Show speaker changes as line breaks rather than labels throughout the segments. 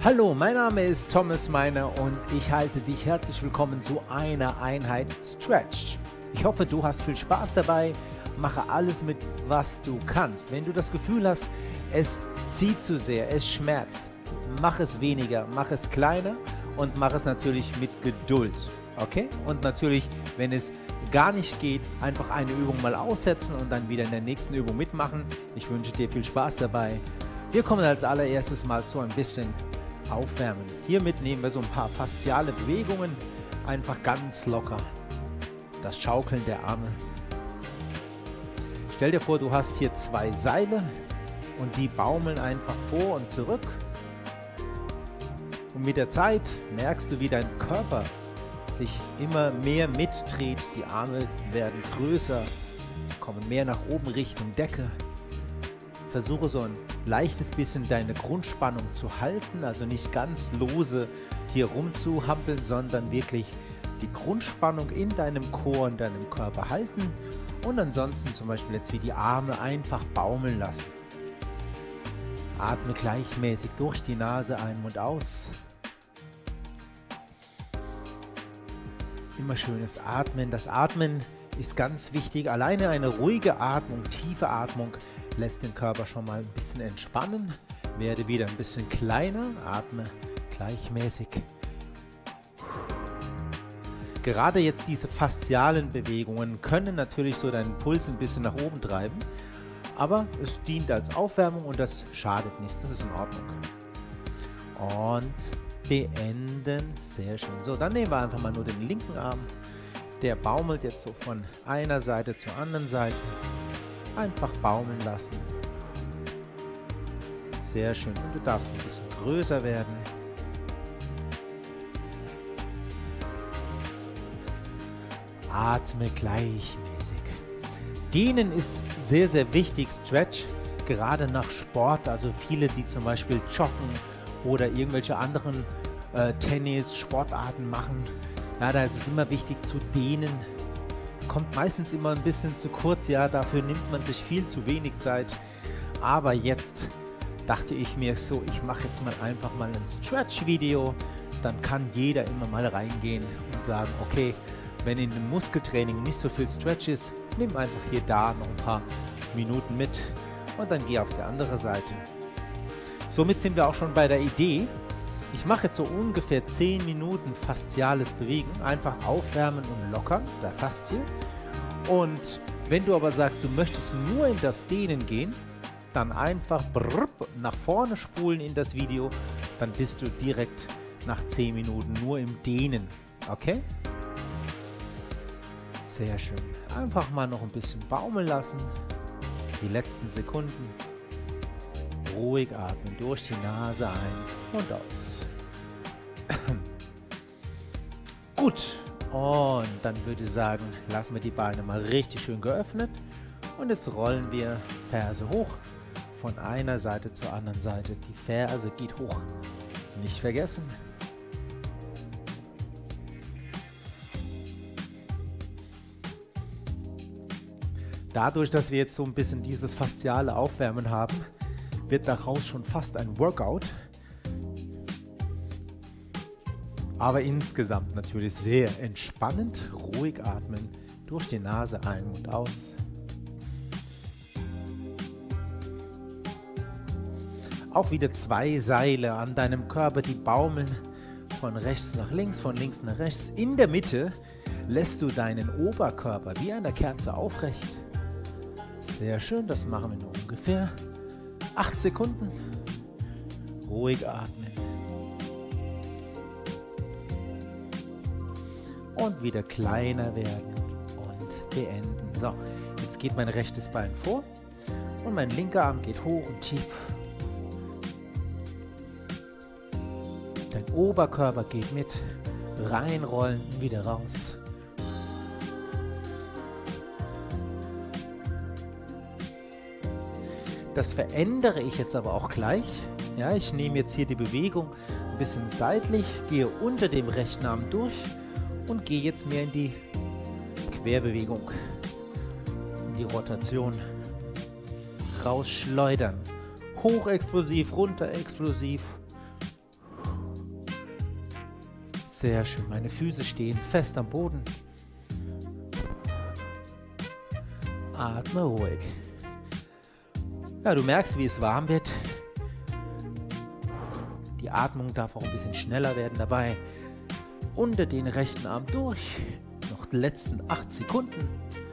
Hallo, mein Name ist Thomas Meiner und ich heiße dich herzlich willkommen zu einer Einheit Stretch. Ich hoffe, du hast viel Spaß dabei. Mache alles mit, was du kannst. Wenn du das Gefühl hast, es zieht zu sehr, es schmerzt, mach es weniger, mach es kleiner und mach es natürlich mit Geduld. Okay? Und natürlich, wenn es gar nicht geht, einfach eine Übung mal aussetzen und dann wieder in der nächsten Übung mitmachen. Ich wünsche dir viel Spaß dabei. Wir kommen als allererstes mal zu ein bisschen Aufwärmen. Hiermit nehmen wir so ein paar fasziale Bewegungen, einfach ganz locker. Das Schaukeln der Arme. Stell dir vor, du hast hier zwei Seile und die baumeln einfach vor und zurück. Und mit der Zeit merkst du, wie dein Körper sich immer mehr mitdreht. Die Arme werden größer, kommen mehr nach oben Richtung Decke. Versuche so ein leichtes bisschen deine Grundspannung zu halten, also nicht ganz lose hier rumzuhampeln, sondern wirklich die Grundspannung in deinem Chor, in deinem Körper halten und ansonsten zum Beispiel jetzt wie die Arme einfach baumeln lassen. Atme gleichmäßig durch die Nase ein und aus. Immer schönes Atmen. Das Atmen ist ganz wichtig. Alleine eine ruhige Atmung, tiefe Atmung lässt den Körper schon mal ein bisschen entspannen. Werde wieder ein bisschen kleiner. Atme gleichmäßig. Gerade jetzt diese faszialen Bewegungen können natürlich so deinen Puls ein bisschen nach oben treiben. Aber es dient als Aufwärmung und das schadet nichts. Das ist in Ordnung. Und beenden. Sehr schön. So, dann nehmen wir einfach mal nur den linken Arm. Der baumelt jetzt so von einer Seite zur anderen Seite. Einfach baumeln lassen. Sehr schön. Und du darfst ein bisschen größer werden. Atme gleichmäßig. Dehnen ist sehr, sehr wichtig. Stretch, gerade nach Sport. Also viele, die zum Beispiel joggen oder irgendwelche anderen Tennis, Sportarten machen. Ja, da ist es immer wichtig zu dehnen. Kommt meistens immer ein bisschen zu kurz, ja, dafür nimmt man sich viel zu wenig Zeit. Aber jetzt dachte ich mir so, ich mache jetzt mal einfach mal ein Stretch-Video. Dann kann jeder immer mal reingehen und sagen, okay, wenn in dem Muskeltraining nicht so viel Stretch ist, nimm einfach hier da noch ein paar Minuten mit und dann geh auf die andere Seite. Somit sind wir auch schon bei der Idee. Ich mache jetzt so ungefähr 10 Minuten fasziales Bewegen, einfach aufwärmen und lockern, der Faszie. Und wenn du aber sagst, du möchtest nur in das Dehnen gehen, dann einfach nach vorne spulen in das Video, dann bist du direkt nach 10 Minuten nur im Dehnen, okay? Sehr schön. Einfach mal noch ein bisschen baumeln lassen, die letzten Sekunden. Ruhig atmen, durch die Nase ein und aus. Gut, und dann würde ich sagen, lassen wir die Beine mal richtig schön geöffnet. Und jetzt rollen wir Ferse hoch, von einer Seite zur anderen Seite. Die Ferse geht hoch. Nicht vergessen. Dadurch, dass wir jetzt so ein bisschen dieses fasziale Aufwärmen haben, wird daraus schon fast ein Workout. Aber insgesamt natürlich sehr entspannend. Ruhig atmen, durch die Nase ein und aus. Auch wieder zwei Seile an deinem Körper, die baumeln von rechts nach links, von links nach rechts. In der Mitte lässt du deinen Oberkörper wie eine Kerze aufrecht. Sehr schön, das machen wir nur ungefähr 8 Sekunden. Ruhig atmen. Und wieder kleiner werden und beenden. So, jetzt geht mein rechtes Bein vor und mein linker Arm geht hoch und tief. Dein Oberkörper geht mit. Reinrollen, wieder raus. Das verändere ich jetzt aber auch gleich. Ja, ich nehme jetzt hier die Bewegung ein bisschen seitlich, gehe unter dem rechten Arm durch und gehe jetzt mehr in die Querbewegung, in die Rotation. Rausschleudern. Hochexplosiv, runter explosiv. Sehr schön. Meine Füße stehen fest am Boden. Atme ruhig. Ja, du merkst, wie es warm wird. Die Atmung darf auch ein bisschen schneller werden dabei. Unter den rechten Arm durch. Noch die letzten 8 Sekunden.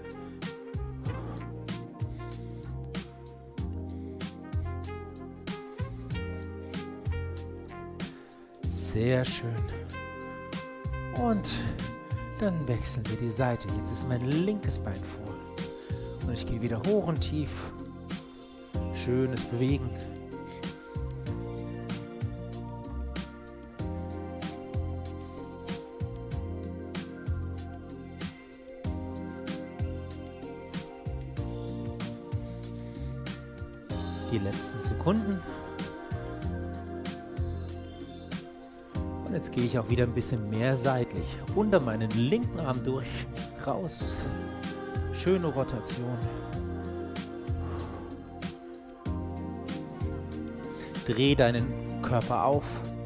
Sehr schön. Und dann wechseln wir die Seite. Jetzt ist mein linkes Bein vor. Und ich gehe wieder hoch und tief. Schönes Bewegen. Die letzten Sekunden. Und jetzt gehe ich auch wieder ein bisschen mehr seitlich. Unter meinen linken Arm durch, raus. Schöne Rotation. Dreh deinen Körper auf.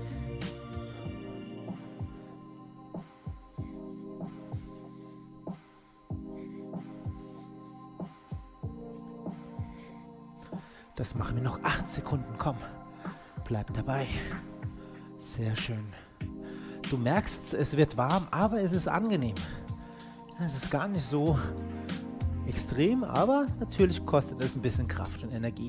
Das machen wir noch 8 Sekunden. Komm, bleib dabei. Sehr schön. Du merkst, es wird warm, aber es ist angenehm. Es ist gar nicht so extrem, aber natürlich kostet es ein bisschen Kraft und Energie.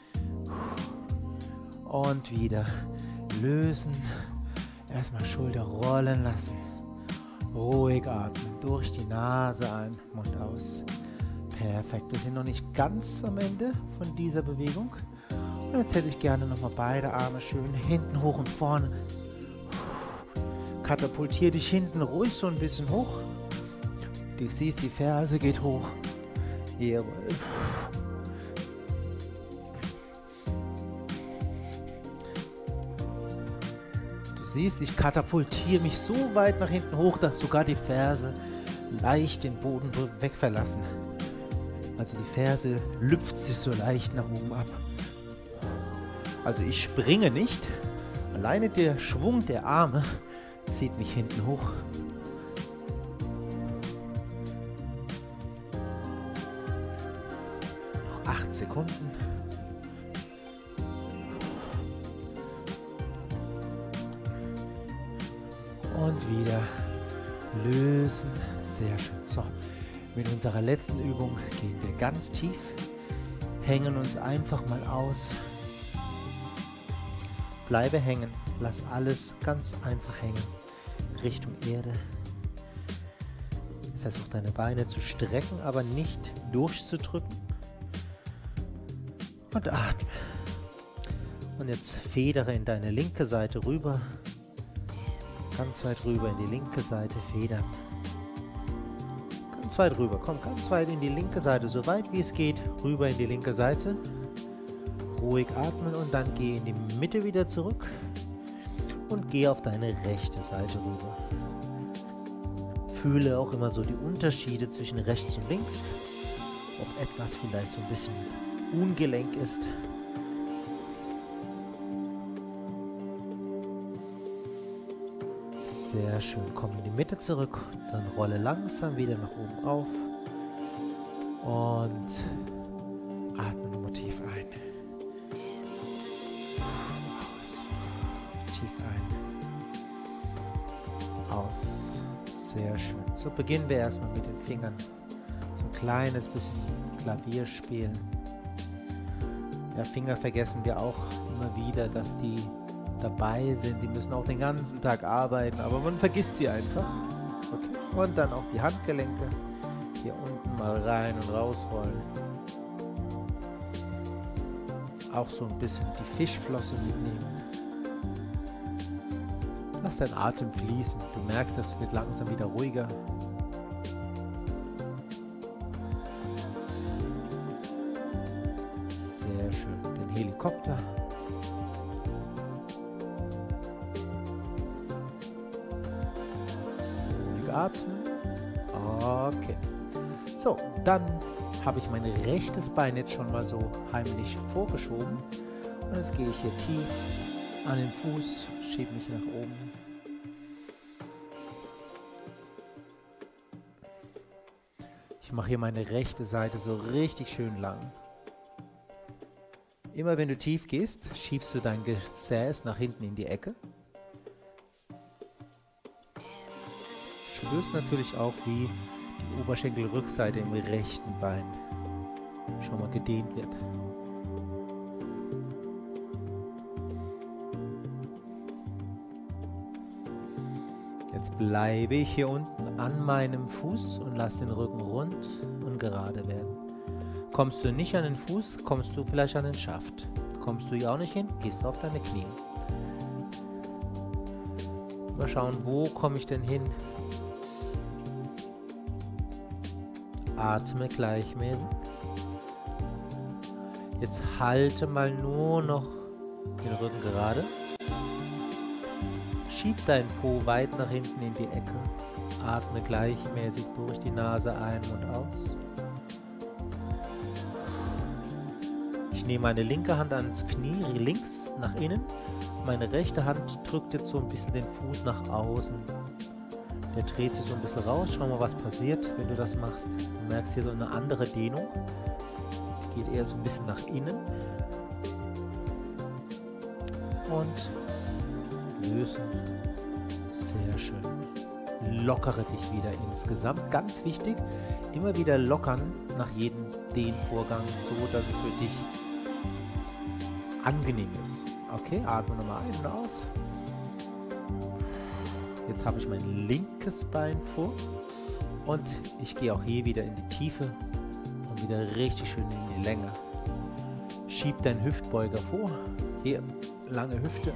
Und wieder lösen. Erstmal Schulter rollen lassen. Ruhig atmen. Durch die Nase ein, Mund aus. Perfekt. Wir sind noch nicht ganz am Ende von dieser Bewegung. Und jetzt hätte ich gerne nochmal beide Arme schön hinten hoch und vorne. Katapultier dich hinten ruhig so ein bisschen hoch. Du siehst, die Ferse geht hoch. Jawohl. Du siehst, ich katapultiere mich so weit nach hinten hoch, dass sogar die Ferse leicht den Boden wegverlassen. Also die Ferse lüpft sich so leicht nach oben ab. Also ich springe nicht. Alleine der Schwung der Arme zieht mich hinten hoch. Noch 8 Sekunden. Und wieder lösen. Sehr schön. So, mit unserer letzten Übung gehen wir ganz tief. Hängen uns einfach mal aus. Bleibe hängen. Lass alles ganz einfach hängen. Richtung Erde. Versuch deine Beine zu strecken, aber nicht durchzudrücken. Und atme. Und jetzt federe in deine linke Seite rüber. Ganz weit rüber in die linke Seite federn. Ganz weit rüber. Komm ganz weit in die linke Seite. So weit wie es geht. Rüber in die linke Seite. Ruhig atmen und dann geh in die Mitte wieder zurück. Und geh auf deine rechte Seite rüber. Fühle auch immer so die Unterschiede zwischen rechts und links. Ob etwas vielleicht so ein bisschen ungelenk ist. Sehr schön. Komm in die Mitte zurück. Dann rolle langsam wieder nach oben auf. Und atme nochmal tief ein. Aus. Tief ein. Aus. Sehr schön. So beginnen wir erstmal mit den Fingern. So ein kleines bisschen Klavier spielen. Ja, Finger vergessen wir auch immer wieder, dass die dabei sind. Die müssen auch den ganzen Tag arbeiten, aber man vergisst sie einfach. Okay. Und dann auch die Handgelenke hier unten mal rein und rausrollen. Auch so ein bisschen die Fischflosse mitnehmen. Lass deinen Atem fließen. Du merkst, es wird langsam wieder ruhiger. Sehr schön. Den Helikopter. Ruhig atmen. Okay. So, dann habe ich mein rechtes Bein jetzt schon mal so heimlich vorgeschoben. Und jetzt gehe ich hier tief an den Fuß, schiebe mich nach oben. Ich mache hier meine rechte Seite so richtig schön lang. Immer wenn du tief gehst, schiebst du dein Gesäß nach hinten in die Ecke. Spürst natürlich auch, wie die Oberschenkelrückseite im rechten Bein schon mal gedehnt wird. Jetzt bleibe ich hier unten an meinem Fuß und lasse den Rücken rund und gerade werden. Kommst du nicht an den Fuß, kommst du vielleicht an den Schaft. Kommst du hier auch nicht hin, gehst du auf deine Knie. Mal schauen, wo komme ich denn hin? Atme gleichmäßig. Jetzt halte mal nur noch den Rücken gerade. Schieb deinen Po weit nach hinten in die Ecke. Atme gleichmäßig durch die Nase ein und aus. Ich nehme meine linke Hand ans Knie, links nach innen. Meine rechte Hand drückt jetzt so ein bisschen den Fuß nach außen. Der dreht sich so ein bisschen raus. Schau mal, was passiert, wenn du das machst. Du merkst hier so eine andere Dehnung. Geht eher so ein bisschen nach innen. Und lösen. Sehr schön. Lockere dich wieder insgesamt. Ganz wichtig, immer wieder lockern nach jedem Dehnvorgang, so dass es für dich angenehm ist. Okay, atme nochmal ein und aus. Jetzt habe ich mein linkes Bein vor und ich gehe auch hier wieder in die Tiefe und wieder richtig schön in die Länge. Schieb deinen Hüftbeuger vor. Hier, lange Hüfte.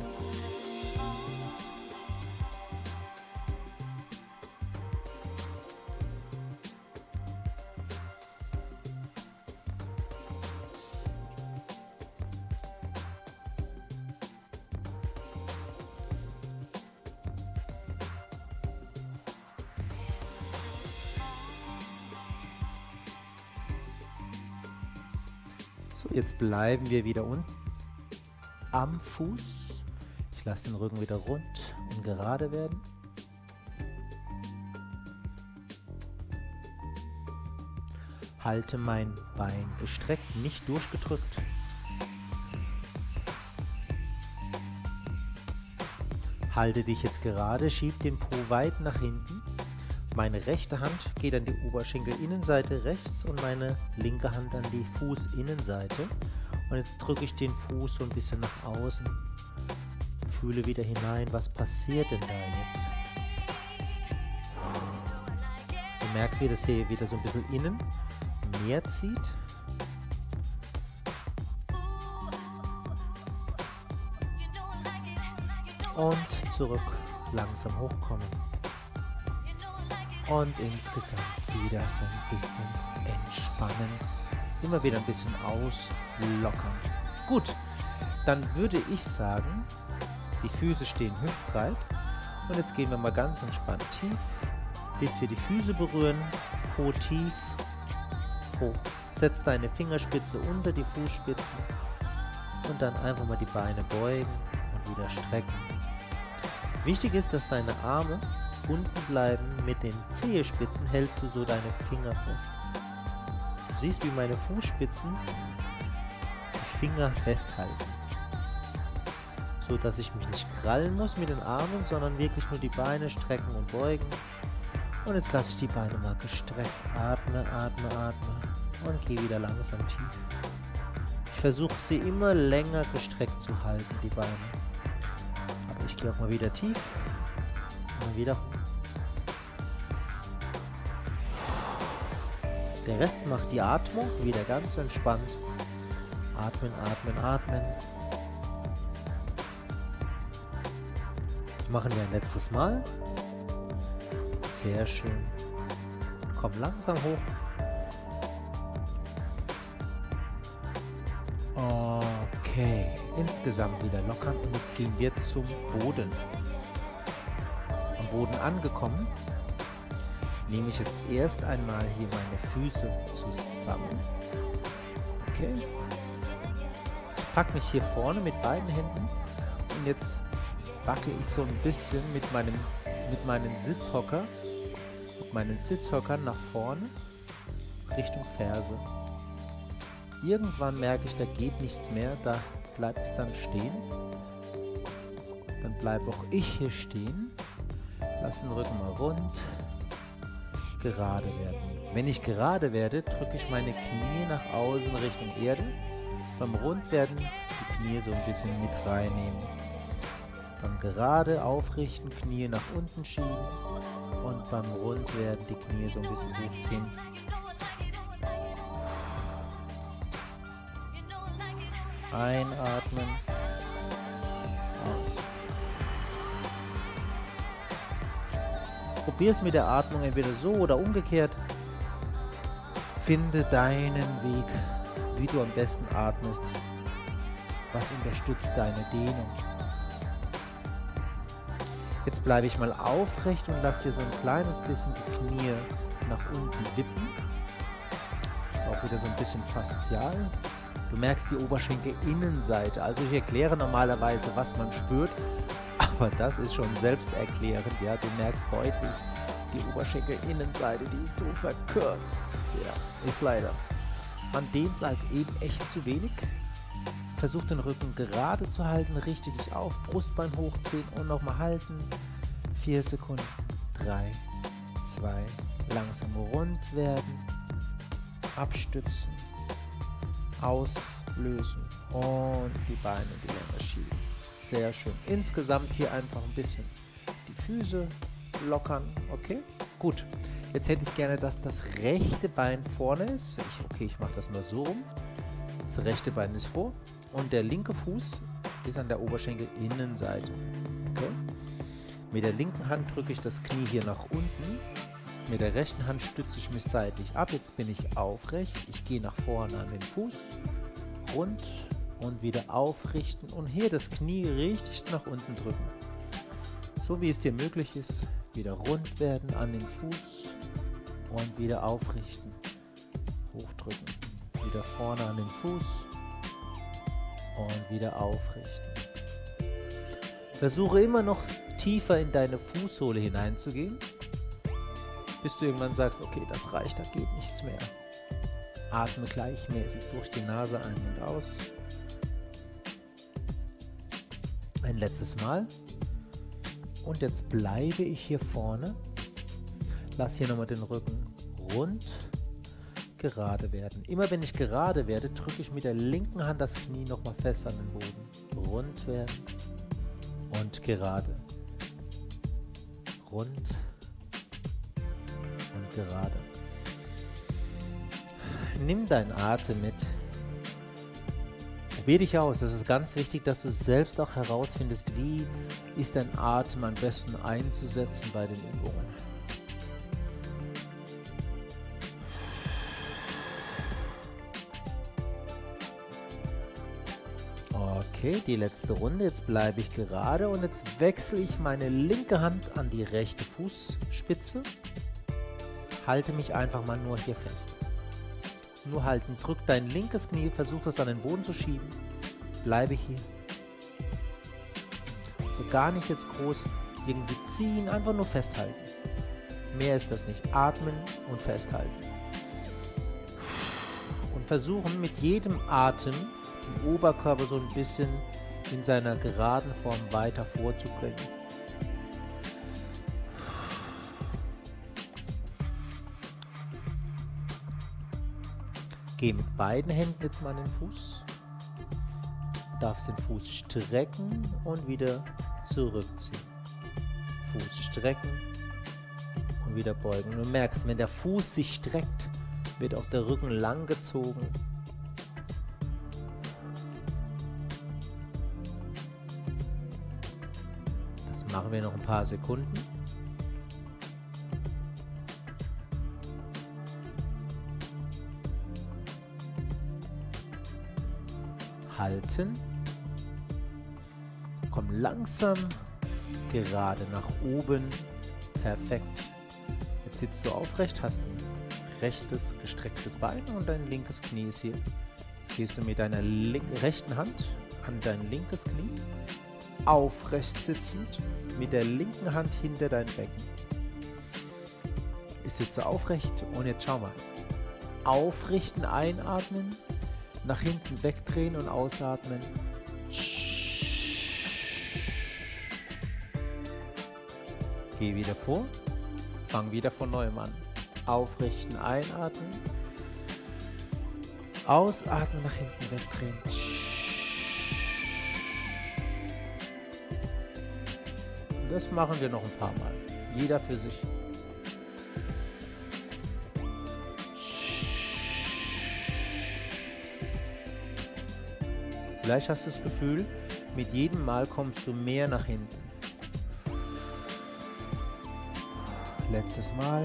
So, jetzt bleiben wir wieder unten am Fuß. Ich lasse den Rücken wieder rund und gerade werden. Halte mein Bein gestreckt, nicht durchgedrückt. Halte dich jetzt gerade, schieb den Po weit nach hinten. Meine rechte Hand geht an die Oberschenkelinnenseite rechts und meine linke Hand an die Fußinnenseite. Und jetzt drücke ich den Fuß so ein bisschen nach außen. Fühle wieder hinein, was passiert denn da jetzt? Du merkst, wie das hier wieder so ein bisschen innen mehr zieht. Und zurück, langsam hochkommen. Und insgesamt wieder so ein bisschen entspannen. Immer wieder ein bisschen auslockern. Gut, dann würde ich sagen, die Füße stehen hüftbreit. Und jetzt gehen wir mal ganz entspannt tief, bis wir die Füße berühren. Po tief, hoch. Setz deine Fingerspitze unter die Fußspitzen. Und dann einfach mal die Beine beugen und wieder strecken. Wichtig ist, dass deine Arme unten bleiben. Mit den Zehenspitzen hältst du so deine Finger fest. Du siehst, wie meine Fußspitzen die Finger festhalten. So dass ich mich nicht krallen muss mit den Armen, sondern wirklich nur die Beine strecken und beugen. Und jetzt lasse ich die Beine mal gestreckt. Atme, atme, atme. Und gehe wieder langsam tief. Ich versuche sie immer länger gestreckt zu halten, die Beine. Aber ich gehe auch mal wieder tief. Und wieder hoch. Der Rest macht die Atmung wieder ganz entspannt. Atmen, atmen, atmen. Machen wir ein letztes Mal. Sehr schön. Komm langsam hoch. Okay, insgesamt wieder lockern und jetzt gehen wir zum Boden. Am Boden angekommen, nehme ich jetzt erst einmal hier meine Füße zusammen. Okay. Ich packe mich hier vorne mit beiden Händen und jetzt wackel ich so ein bisschen mit meinen Sitzhockern nach vorne Richtung Ferse. Irgendwann merke ich, da geht nichts mehr, da bleibt es dann stehen. Dann bleibe auch ich hier stehen. Lass den Rücken mal rund. Gerade werden. Wenn ich gerade werde, drücke ich meine Knie nach außen Richtung Erde. Beim Rundwerden die Knie so ein bisschen mit reinnehmen. Beim gerade aufrichten, Knie nach unten schieben. Und beim Rundwerden die Knie so ein bisschen hochziehen. Einatmen. Aus. Probier es mit der Atmung entweder so oder umgekehrt. Finde deinen Weg, wie du am besten atmest. Was unterstützt deine Dehnung? Jetzt bleibe ich mal aufrecht und lasse hier so ein kleines bisschen die Knie nach unten wippen. Ist auch wieder so ein bisschen faszial. Du merkst die Oberschenkelinnenseite. Also ich erkläre normalerweise, was man spürt, aber das ist schon selbsterklärend. Ja, du merkst deutlich die Oberschenkelinnenseite, die ist so verkürzt. Ja, ist leider. Man dehnt es halt eben echt zu wenig. Versuch den Rücken gerade zu halten, richte dich auf, Brustbein hochziehen und nochmal halten. 4 Sekunden, 3, 2, langsam rund werden, abstützen, auslösen und die Beine in die Länge schieben. Sehr schön. Insgesamt hier einfach ein bisschen die Füße lockern, okay? Gut. Jetzt hätte ich gerne, dass das rechte Bein vorne ist. Ich mache das mal so rum. Das rechte Bein ist vor und der linke Fuß ist an der Oberschenkelinnenseite. Okay? Mit der linken Hand drücke ich das Knie hier nach unten. Mit der rechten Hand stütze ich mich seitlich ab. Jetzt bin ich aufrecht. Ich gehe nach vorne an den Fuß. Rund und wieder aufrichten und hier das Knie richtig nach unten drücken. So wie es dir möglich ist. Wieder rund werden an den Fuß und wieder aufrichten. Hochdrücken. Wieder vorne an den Fuß und wieder aufrichten. Versuche immer noch tiefer in deine Fußsohle hineinzugehen, bis du irgendwann sagst, okay, das reicht, da geht nichts mehr. Atme gleichmäßig durch die Nase ein und aus. Ein letztes Mal. Und jetzt bleibe ich hier vorne. Lass hier nochmal den Rücken rund, gerade werden. Immer wenn ich gerade werde, drücke ich mit der linken Hand das Knie nochmal fest an den Boden. Rund werden und gerade. Rund und gerade. Nimm deinen Atem mit. Probier dich aus. Das ist ganz wichtig, dass du selbst auch herausfindest, wie ist dein Atem am besten einzusetzen bei den Übungen. Okay, die letzte Runde. Jetzt bleibe ich gerade und jetzt wechsle ich meine linke Hand an die rechte Fußspitze. Halte mich einfach mal nur hier fest. Nur halten. Drück dein linkes Knie, versuch das an den Boden zu schieben. Bleibe hier. So gar nicht jetzt groß irgendwie ziehen, einfach nur festhalten. Mehr ist das nicht. Atmen und festhalten. Und versuchen mit jedem Atem den Oberkörper so ein bisschen in seiner geraden Form weiter vorzubringen. Geh mit beiden Händen jetzt mal an den Fuß. Du darfst den Fuß strecken und wieder zurückziehen. Fuß strecken und wieder beugen. Du merkst, wenn der Fuß sich streckt, wird auch der Rücken lang gezogen. Das machen wir noch ein paar Sekunden. Halten. Komm langsam gerade nach oben. Perfekt. Jetzt sitzt du aufrecht, hast ein rechtes gestrecktes Bein und dein linkes Knie ist hier. Jetzt gehst du mit deiner rechten Hand an dein linkes Knie. Aufrecht sitzend mit der linken Hand hinter dein Becken. Ich sitze aufrecht und jetzt schau mal. Aufrichten, einatmen, nach hinten wegdrehen und ausatmen. Geh wieder vor, fang wieder von neuem an. Aufrichten, einatmen, ausatmen, nach hinten wegdrehen. Und das machen wir noch ein paar Mal, jeder für sich. Vielleicht hast du das Gefühl, mit jedem Mal kommst du mehr nach hinten. Letztes Mal.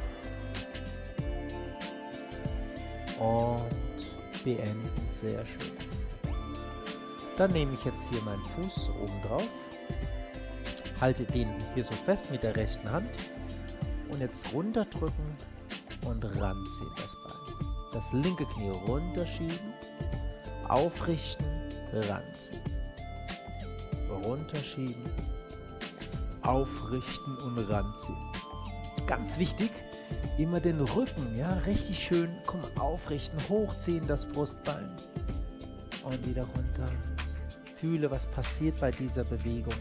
Und beenden. Sehr schön. Dann nehme ich jetzt hier meinen Fuß oben drauf. Halte den hier so fest mit der rechten Hand. Und jetzt runterdrücken und ranziehen das Bein. Das linke Knie runterschieben. Aufrichten, ranziehen. Runterschieben. Aufrichten und ranziehen. Ganz wichtig, immer den Rücken, ja, richtig schön, aufrichten, hochziehen das Brustbein und wieder runter. Fühle, was passiert bei dieser Bewegung.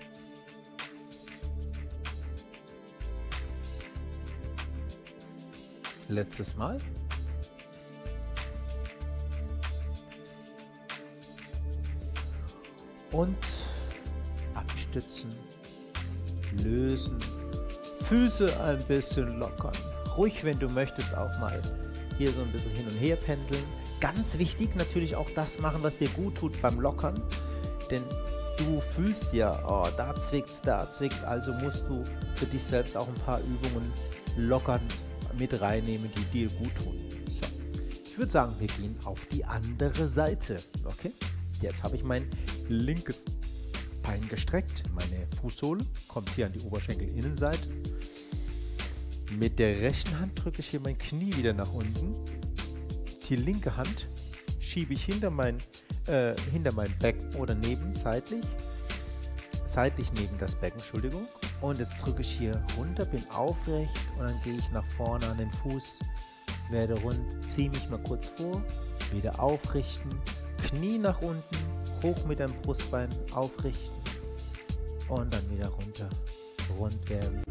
Letztes Mal. Und abstützen, lösen. Füße ein bisschen lockern. Ruhig, wenn du möchtest, auch mal hier so ein bisschen hin und her pendeln. Ganz wichtig, natürlich auch das machen, was dir gut tut beim Lockern. Denn du fühlst ja, oh, da zwickt's, also musst du für dich selbst auch ein paar Übungen lockern mit reinnehmen, die dir gut tun. So, ich würde sagen, wir gehen auf die andere Seite. Okay, jetzt habe ich mein linkes Bein gestreckt. Meine Fußsohle kommt hier an die Oberschenkelinnenseite. Mit der rechten Hand drücke ich hier mein Knie wieder nach unten. Die linke Hand schiebe ich hinter mein Becken oder seitlich neben das Becken, Entschuldigung. Und jetzt drücke ich hier runter, bin aufrecht und dann gehe ich nach vorne an den Fuß, werde rund, ziehe mich mal kurz vor, wieder aufrichten, Knie nach unten, hoch mit dem Brustbein aufrichten und dann wieder runter, rund werden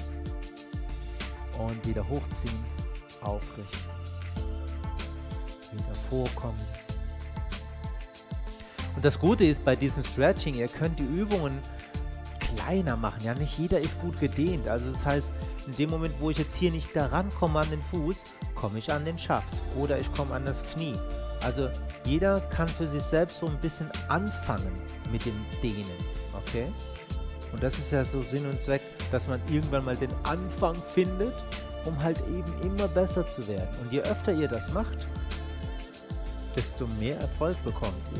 und wieder hochziehen, aufrichten, wieder vorkommen. Und das Gute ist bei diesem Stretching, ihr könnt die Übungen kleiner machen, ja, nicht jeder ist gut gedehnt, also das heißt, in dem Moment, wo ich jetzt hier nicht daran komme an den Fuß, komme ich an den Schaft oder ich komme an das Knie. Also jeder kann für sich selbst so ein bisschen anfangen mit dem Dehnen, okay? Und das ist ja so Sinn und Zweck, dass man irgendwann mal den Anfang findet, um halt eben immer besser zu werden. Und je öfter ihr das macht, desto mehr Erfolg bekommt ihr.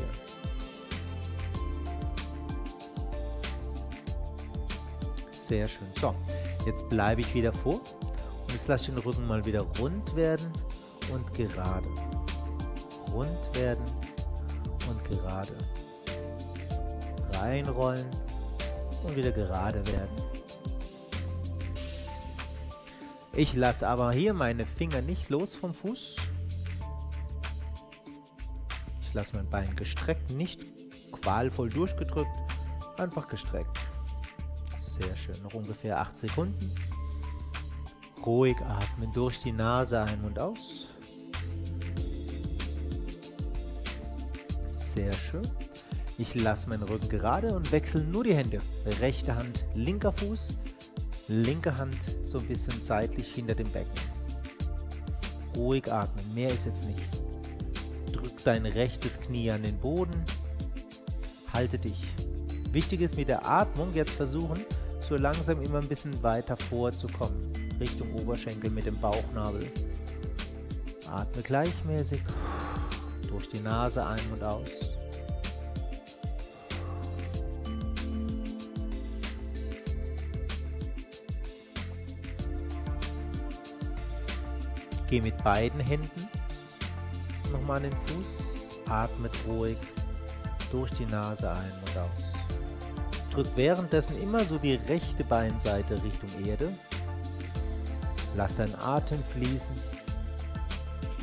Sehr schön. So, jetzt bleibe ich wieder vor und jetzt lasse ich den Rücken mal wieder rund werden und gerade. Rund werden und gerade. Reinrollen und wieder gerade werden. Ich lasse aber hier meine Finger nicht los vom Fuß. Ich lasse mein Bein gestreckt, nicht qualvoll durchgedrückt, einfach gestreckt. Sehr schön, noch ungefähr 8 Sekunden. Ruhig atmen, durch die Nase ein und aus. Sehr schön. Ich lasse meinen Rücken gerade und wechsle nur die Hände. Rechte Hand, linker Fuß, linke Hand so ein bisschen seitlich hinter dem Becken. Ruhig atmen, mehr ist jetzt nicht. Drück dein rechtes Knie an den Boden. Halte dich. Wichtig ist mit der Atmung jetzt versuchen, so langsam immer ein bisschen weiter vorzukommen, Richtung Oberschenkel mit dem Bauchnabel. Atme gleichmäßig durch die Nase ein und aus. Geh mit beiden Händen nochmal an den Fuß, atmet ruhig durch die Nase ein und aus. Drück währenddessen immer so die rechte Beinseite Richtung Erde. Lass deinen Atem fließen.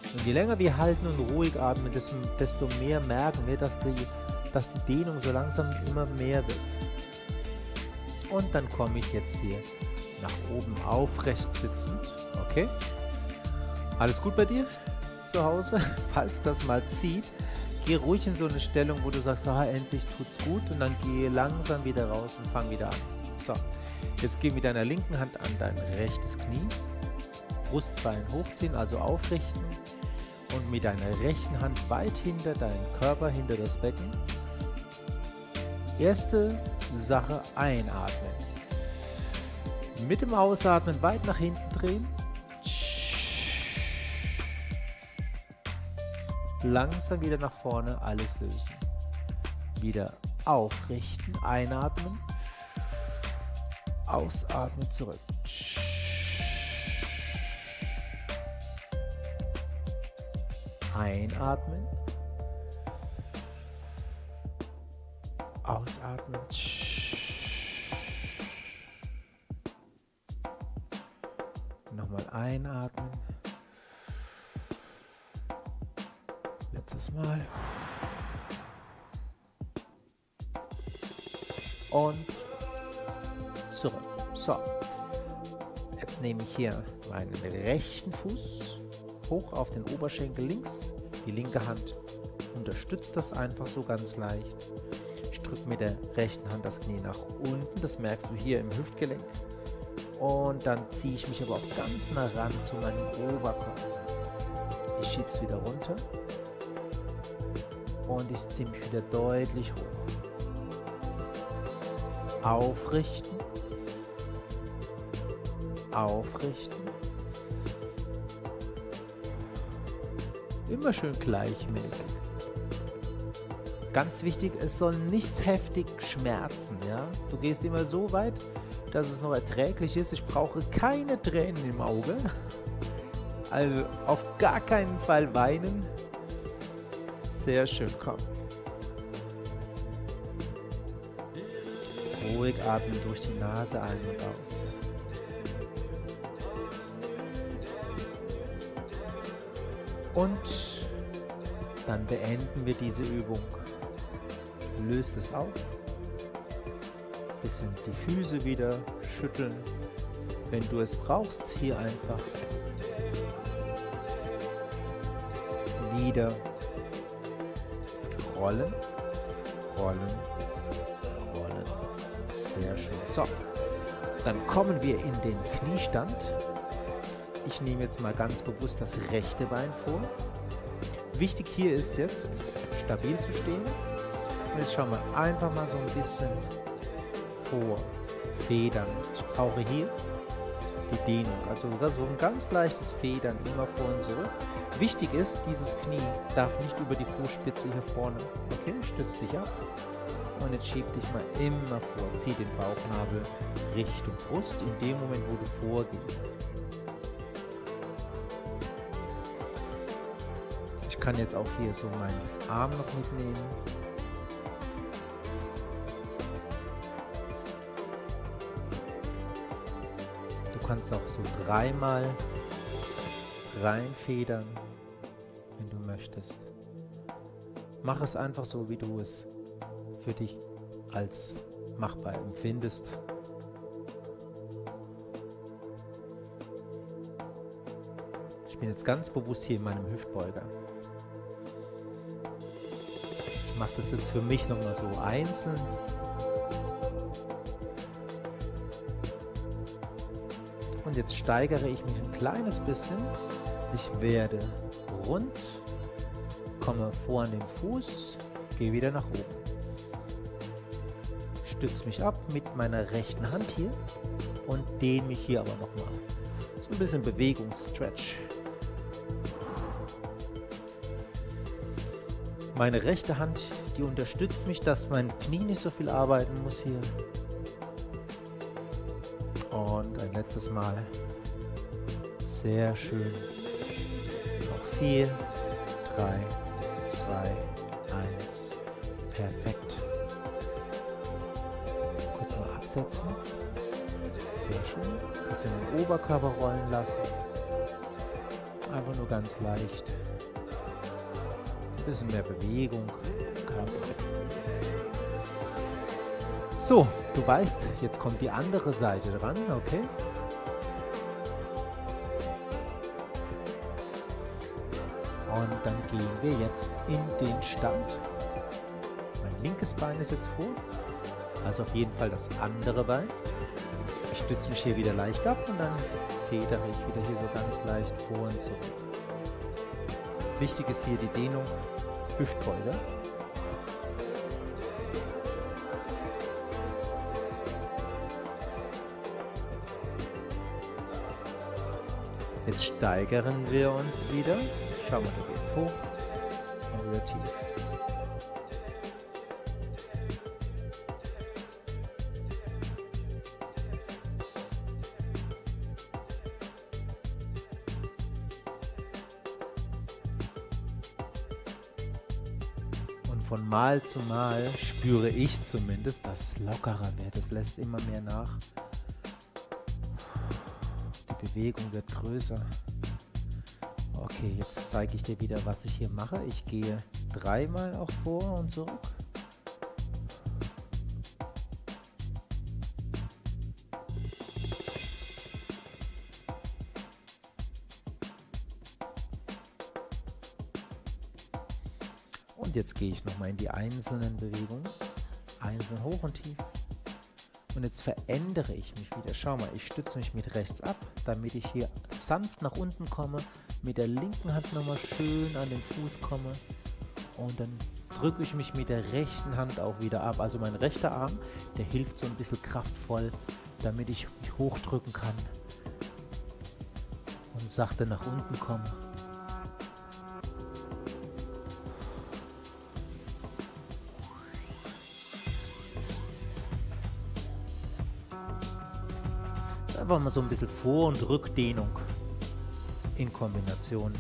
Und je länger wir halten und ruhig atmen, desto mehr merken wir, dass die Dehnung so langsam immer mehr wird. Und dann komme ich jetzt hier nach oben aufrecht sitzend. Okay? Alles gut bei dir zu Hause? Falls das mal zieht, geh ruhig in so eine Stellung, wo du sagst, endlich tut's gut, und dann gehe langsam wieder raus und fang wieder an. So, jetzt geh mit deiner linken Hand an dein rechtes Knie, Brustbein hochziehen, also aufrichten, und mit deiner rechten Hand weit hinter deinen Körper, hinter das Becken. Erste Sache, einatmen. Mit dem Ausatmen weit nach hinten drehen. Langsam wieder nach vorne, alles lösen. Wieder aufrichten, einatmen. Ausatmen, zurück. Einatmen. Ausatmen. Nochmal einatmen. Letztes Mal. Und zurück. So. Jetzt nehme ich hier meinen rechten Fuß hoch auf den Oberschenkel links. Die linke Hand unterstützt das einfach so ganz leicht. Ich drücke mit der rechten Hand das Knie nach unten. Das merkst du hier im Hüftgelenk. Und dann ziehe ich mich aber auch ganz nah ran zu meinem Oberkörper. Ich schiebe es wieder runter. Und ich ziehe mich wieder deutlich hoch. Aufrichten. Aufrichten. Immer schön gleichmäßig. Ganz wichtig, es soll nichts heftig schmerzen. Ja? Du gehst immer so weit, dass es noch erträglich ist. Ich brauche keine Tränen im Auge. Also auf gar keinen Fall weinen. Sehr schön, komm. Ruhig atmen durch die Nase ein und aus. Und dann beenden wir diese Übung. Löst es auf. Bisschen die Füße wieder schütteln. Wenn du es brauchst, hier einfach wieder rollen, rollen, rollen. Sehr schön. So, dann kommen wir in den Kniestand. Ich nehme jetzt mal ganz bewusst das rechte Bein vor. Wichtig hier ist jetzt, stabil zu stehen. Und jetzt schauen wir einfach mal so ein bisschen vor, Federn. Ich brauche hier die Dehnung, also so ein ganz leichtes Federn immer vor und zurück. Wichtig ist, dieses Knie darf nicht über die Fußspitze hier vorne. Okay, stütz dich ab und jetzt schieb dich mal immer vor. Zieh den Bauchnabel Richtung Brust in dem Moment, wo du vorgehst. Ich kann jetzt auch hier so meinen Arm noch mitnehmen. Du kannst auch so dreimal reinfedern, wenn du möchtest. Mach es einfach so, wie du es für dich als machbar empfindest. Ich bin jetzt ganz bewusst hier in meinem Hüftbeuger. Ich mache das jetzt für mich nochmal so einzeln. Und jetzt steigere ich mich ein kleines bisschen. Ich werde rund, komme vor an den Fuß, gehe wieder nach oben. Stütze mich ab mit meiner rechten Hand hier und dehne mich hier aber nochmal. So ein bisschen Bewegungsstretch. Meine rechte Hand, die unterstützt mich, dass mein Knie nicht so viel arbeiten muss hier. Und ein letztes Mal. Sehr schön. Noch 4, 3, 2, 1. Perfekt. Kurz mal absetzen. Sehr schön. Bisschen den Oberkörper rollen lassen. Einfach nur ganz leicht. Ein bisschen mehr Bewegung im Körper. So, du weißt, jetzt kommt die andere Seite dran, okay? Und dann gehen wir jetzt in den Stand. Mein linkes Bein ist jetzt vor, also auf jeden Fall das andere Bein. Ich stütze mich hier wieder leicht ab und dann federe ich wieder hier so ganz leicht vor und zurück. Wichtig ist hier die Dehnung, Hüftbeuger. Jetzt steigern wir uns wieder. Schau mal, du gehst hoch und wieder tief. Und von Mal zu Mal spüre ich zumindest, dass es lockerer wird. Es lässt immer mehr nach. Die Bewegung wird größer. Okay, jetzt zeige ich dir wieder, was ich hier mache. Ich gehe dreimal auch vor und zurück. Und jetzt gehe ich nochmal in die einzelnen Bewegungen. Einzeln hoch und tief. Und jetzt verändere ich mich wieder. Schau mal, ich stütze mich mit rechts ab, damit ich hier sanft nach unten komme. Mit der linken Hand nochmal schön an den Fuß komme. Und dann drücke ich mich mit der rechten Hand auch wieder ab. Also mein rechter Arm, der hilft so ein bisschen kraftvoll, damit ich mich hochdrücken kann. Und sachte nach unten komme. Einfach mal so ein bisschen Vor- und Rückdehnung in Kombination.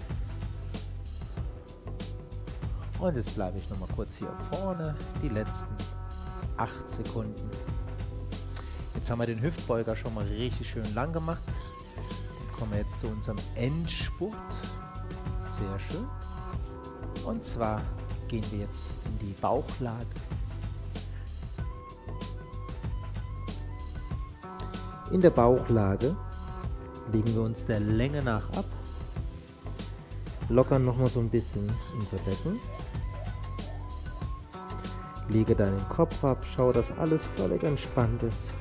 Und jetzt bleibe ich noch mal kurz hier vorne, die letzten 8 Sekunden. Jetzt haben wir den Hüftbeuger schon mal richtig schön lang gemacht. Dann kommen wir jetzt zu unserem Endspurt. Sehr schön. Und zwar gehen wir jetzt in die Bauchlage. In der Bauchlage legen wir uns der Länge nach ab, lockern nochmal so ein bisschen unser Becken, lege deinen Kopf ab, schau, dass alles völlig entspannt ist.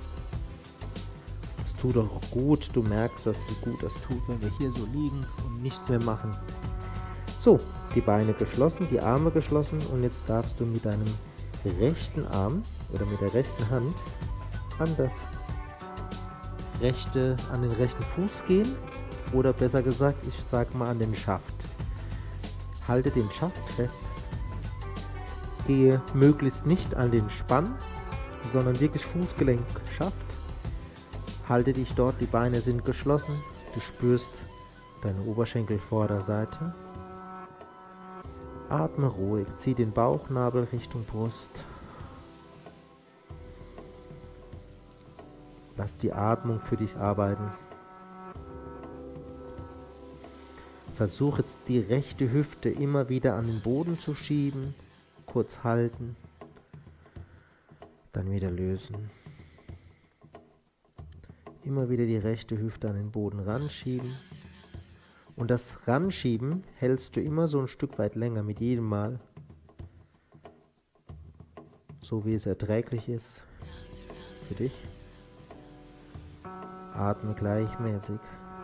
Es tut auch gut, du merkst das, wie gut das tut, wenn wir hier so liegen und nichts mehr machen. So, die Beine geschlossen, die Arme geschlossen und jetzt darfst du mit deinem rechten Arm oder mit der rechten Hand an den rechten Fuß gehen oder besser gesagt, ich sag mal an den Schaft. Halte den Schaft fest, gehe möglichst nicht an den Spann, sondern wirklich Fußgelenk Schaft. Halte dich dort, die Beine sind geschlossen, du spürst deine Oberschenkelvorderseite. Atme ruhig, zieh den Bauchnabel Richtung Brust. Lass die Atmung für dich arbeiten. Versuch jetzt die rechte Hüfte immer wieder an den Boden zu schieben. Kurz halten. Dann wieder lösen. Immer wieder die rechte Hüfte an den Boden ranschieben. Und das Ranschieben hältst du immer so ein Stück weit länger mit jedem Mal. So wie es erträglich ist für dich. Atme gleichmäßig.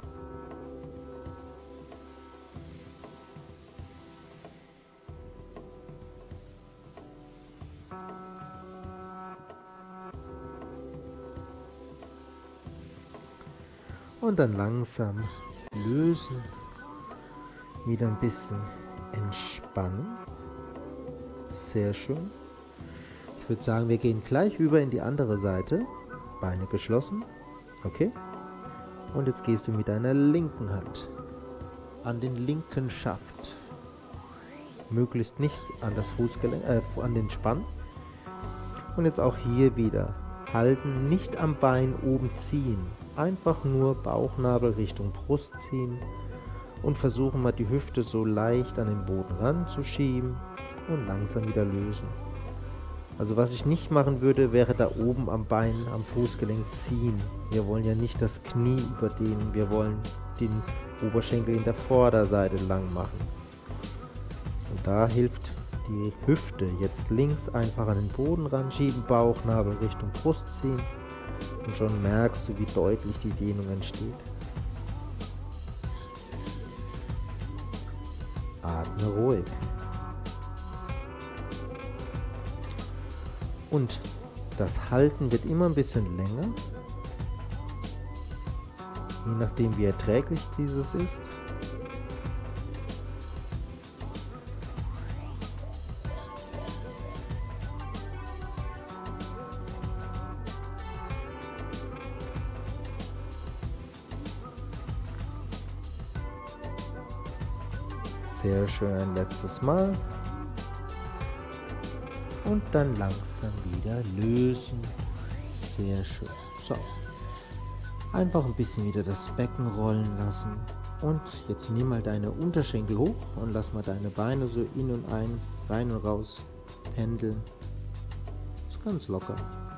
Und dann langsam lösen. Wieder ein bisschen entspannen. Sehr schön. Ich würde sagen, wir gehen gleich über in die andere Seite. Beine geschlossen. Okay? Und jetzt gehst du mit deiner linken Hand an den linken Schaft. Möglichst nicht an das Fußgelenk, an den Spann. Und jetzt auch hier wieder halten, nicht am Bein oben ziehen. Einfach nur Bauchnabel Richtung Brust ziehen
Und versuchen mal die Hüfte so leicht an den Boden ranzuschieben und langsam wieder lösen. Also was ich nicht machen würde, wäre da oben am Bein, am Fußgelenk ziehen. Wir wollen ja nicht das Knie überdehnen, wir wollen den Oberschenkel in der Vorderseite lang machen. Und da hilft die Hüfte jetzt links einfach an den Boden ranschieben, Bauchnabel Richtung Brust ziehen und schon merkst du, wie deutlich die Dehnung entsteht. Atme ruhig. Und das Halten wird immer ein bisschen länger, je nachdem wie erträglich dieses ist. Sehr schön, ein letztes Mal. Und dann langsam wieder lösen. Sehr schön. So. Einfach ein bisschen wieder das Becken rollen lassen. Und jetzt nimm mal deine Unterschenkel hoch und lass mal deine Beine so in und ein, rein und raus pendeln. Ist ganz locker.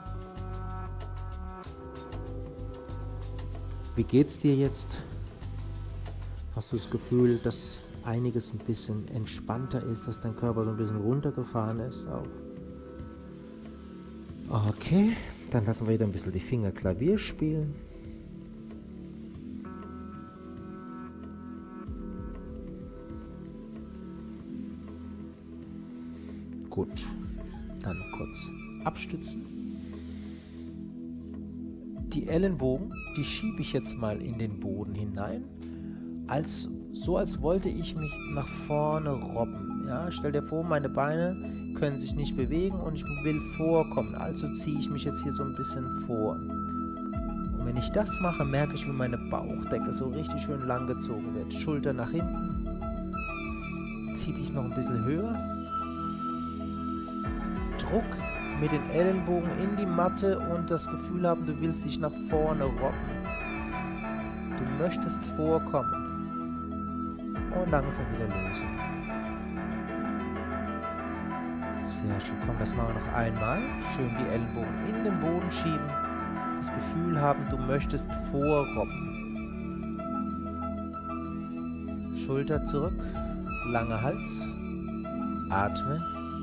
Wie geht's dir jetzt? Hast du das Gefühl, dass einiges ein bisschen entspannter ist, dass dein Körper so ein bisschen runtergefahren ist auch? Okay, dann lassen wir wieder ein bisschen die Finger Klavier spielen. Gut, dann kurz abstützen.
Die Ellenbogen, die schiebe ich jetzt mal in den Boden hinein, so als wollte ich mich nach vorne robben. Ja, stell dir vor, meine Beine können sich nicht bewegen und ich will vorkommen, also ziehe ich mich jetzt hier so ein bisschen vor. Und wenn ich das mache, merke ich, wie meine Bauchdecke so richtig schön lang gezogen wird. Schulter nach hinten, zieh dich noch ein bisschen höher, Druck mit den Ellenbogen in die Matte und das Gefühl haben, du willst dich nach vorne robben. Du möchtest vorkommen. Und langsam wieder lösen. Sehr schön. Komm, das machen wir noch einmal. Schön die Ellenbogen in den Boden schieben. Das Gefühl haben, du möchtest vorrobben. Schulter zurück. Langer Hals. Atme.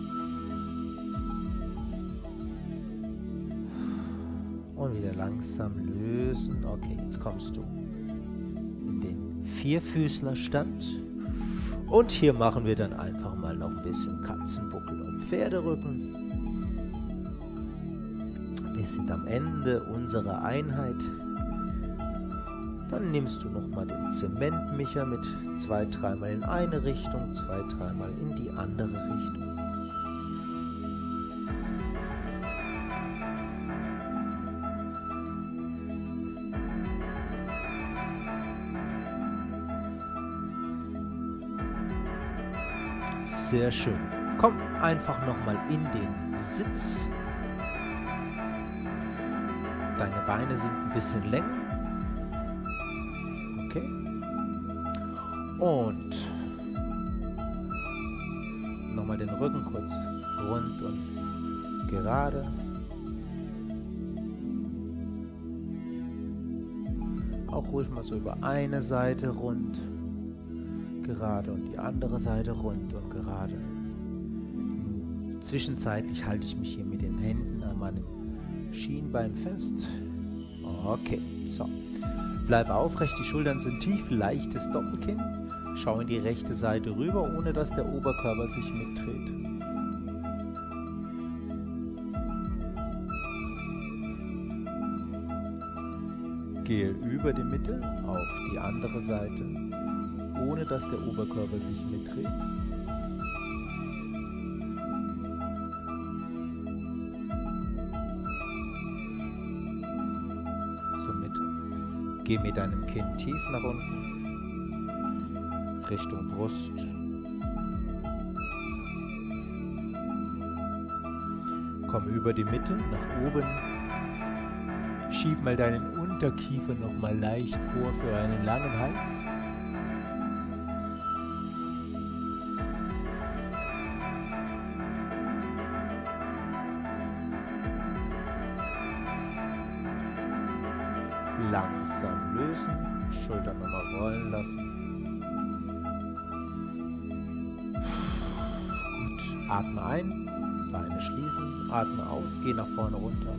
Und wieder langsam lösen. Okay, jetzt kommst du in den Vierfüßlerstand. Und hier machen wir dann einfach mal noch ein bisschen Katzenbuckel und Pferderücken. Wir sind am Ende unserer Einheit. Dann nimmst du nochmal den Zementmischer mit 2-3 Mal in eine Richtung, 2-3 Mal in die andere Richtung. Sehr schön. Komm einfach nochmal in den Sitz. Deine Beine sind ein bisschen länger. Okay. Und nochmal den Rücken kurz rund und gerade. Auch ruhig mal so über eine Seite rund. Gerade und die andere Seite rund und gerade. Zwischenzeitlich halte ich mich hier mit den Händen an meinem Schienbein fest. Okay, so. Bleib aufrecht, die Schultern sind tief, leichtes Doppelkinn. Schau in die rechte Seite rüber, ohne dass der Oberkörper sich mitdreht. Gehe über die Mitte auf die andere Seite, ohne dass der Oberkörper sich mitdreht. Geh mit deinem Kinn tief nach unten, Richtung Brust. Komm über die Mitte nach oben. Schieb mal deinen Unterkiefer noch mal leicht vor für einen langen Hals. Langsam lösen, Schultern nochmal rollen lassen. Gut, atme ein, Beine schließen, atme aus, geh nach vorne runter.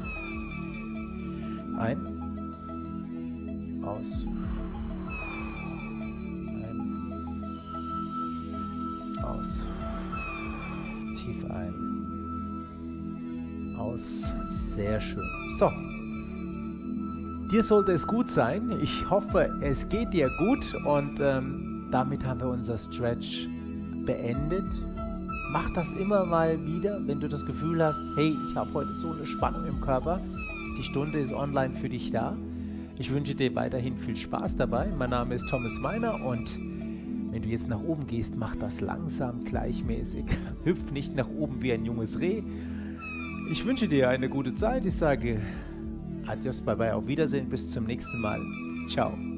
Ein, aus. Ein, aus. Tief ein. Aus. Sehr schön. So. Dir sollte es gut sein. Ich hoffe, es geht dir gut und damit haben wir unser Stretch beendet. Mach das immer mal wieder, wenn du das Gefühl hast, hey, ich habe heute so eine Spannung im Körper. Die Stunde ist online für dich da. Ich wünsche dir weiterhin viel Spaß dabei. Mein Name ist Thomas Meiner und wenn du jetzt nach oben gehst, mach das langsam, gleichmäßig. Hüpf nicht nach oben wie ein junges Reh. Ich wünsche dir eine gute Zeit. Ich sage Adios, bye bye, auf Wiedersehen, bis zum nächsten Mal. Ciao.